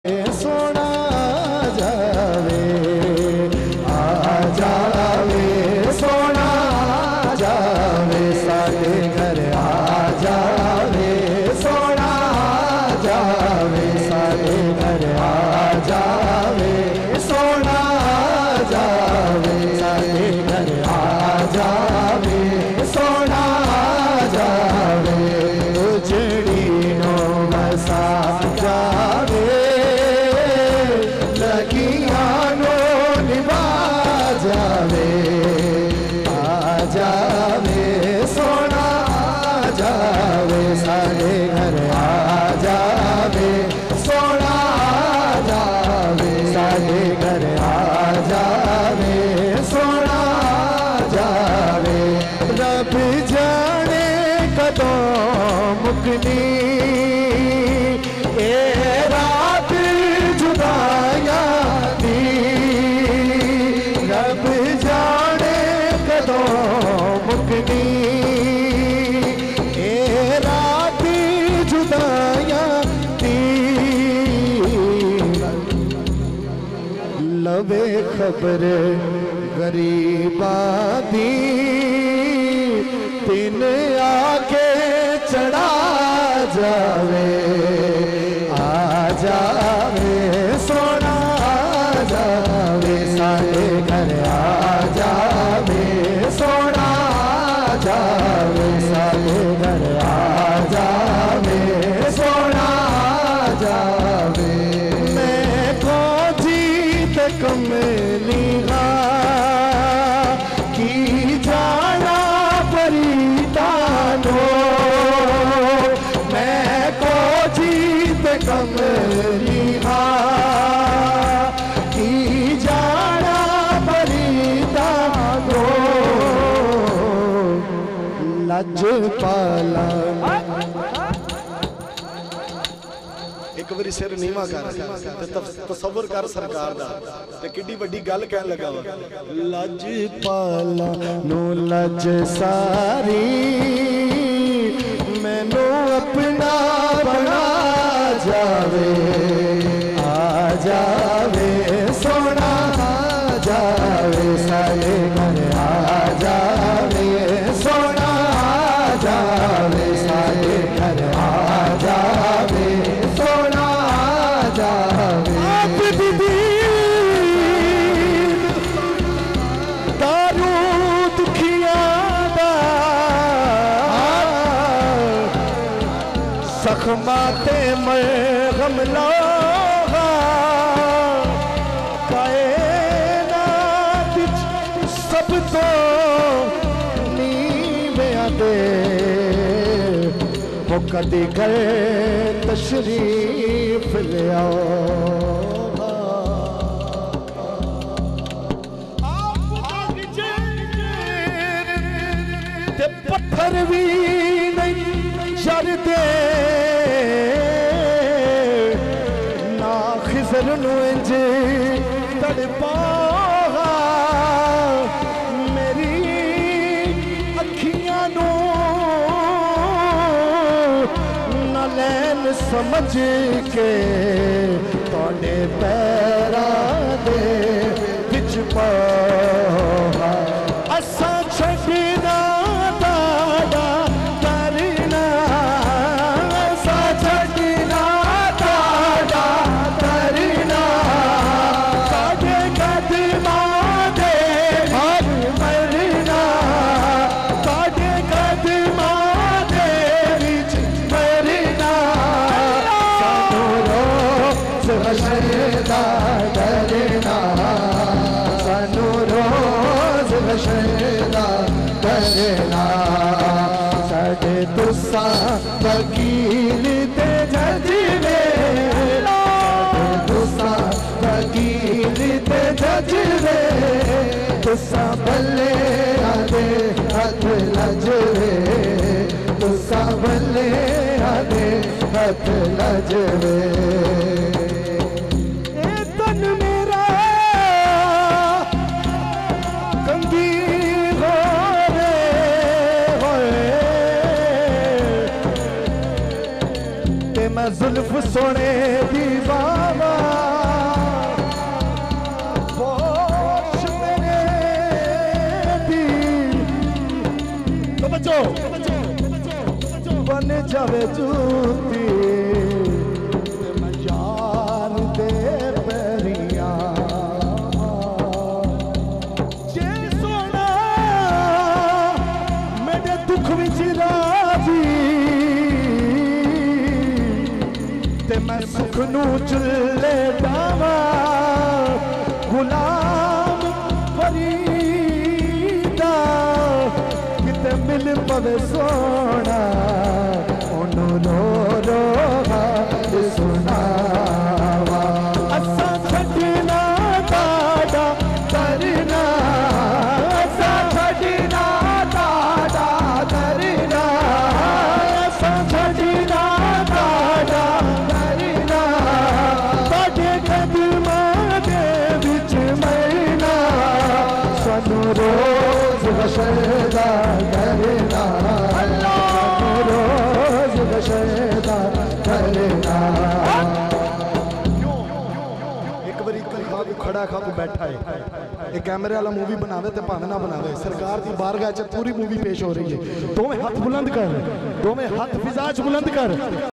सोना जावे आ जावे सोना जावे साडे घर आ जावे सोना जावे साडे घर आ जावे सोना जावे साडे घर आ जावे सोना जावे उजड़ी नो बसा जावे जावे आ जावे सोना जावे सारे घर आ जावे सोना जावे सारे घर आ जावे सोना जावे रब जाने कदों मुकनी ए रात जुदाया दी रब जाने कदों मुकनी ए रात जुदाया दी लवे खबर गरीबा दी दिन आके चढ़ा जावे आ जावे सोना जावे सारे घर आ जावे सोना जावे सारे घर आ जावे सोना जावे मैं को जीत कमली की जाना परितानो मैं को जीत कमली लज पाला एक बारी सिर नीवा कर तसव्वुर कर सरकार दा ते किड्डी वड्डी गल कहन लगा वा लज पाला नो लज सारी मैनू अपना बना जावे आ जावे सोना जावे सारे घर आ जावे सोना जावे सारे घर आ जावे सोना जावे आप दीदी दारू दुखिया दा सखमा ते मरहम लागा कायनात सब तो वो कदी कर तशरीफ ले आओ ते पत्थर भी नहीं जरदे ना खिजर नू इंज तड़पा मेरी अखियां नू लैन समझ के तोड़े पैरा दे बिच पा असा छड़ना ताड़ा करना असा छड़ना ताड़ा करना साडे कदमां दे हर मरना साडे कदमां दे विच हशरदा डरना सानू रोज हशरदा डरना साडे तुसा वकील ते जज वे साडे तुसा वकील ते जज वे तुसा बल्ले आदे हथ लज वे तुसा बल्ले आदे हथ लज वे जुल्फ सोने दी बाबा पवे जूती ते मैं जान दे पैरिया जे सोना मेरे दुख विच राजी ते मैं सुख नू चुले डावा गुलाम फरीदा किते मिल पवे सोना ओनू रो रो सुनावा असा छड़ना ताड़ा करना असा छड़ना ताड़ा करना असा छड़ना ताड़ा करना ताड़े कदमां दे विच मैना सानू रोज बशदा करना रोज बशदा करना एक बारी खा को खड़ा खा को बैठा है ये कैमरे वाला मूवी बनावे ते भावे ना बनावे सरकार की बारगाह च पूरी मूवी पेश हो रही है दोवें हाथ बुलंद कर दोवें हाथ फिजा च बुलंद कर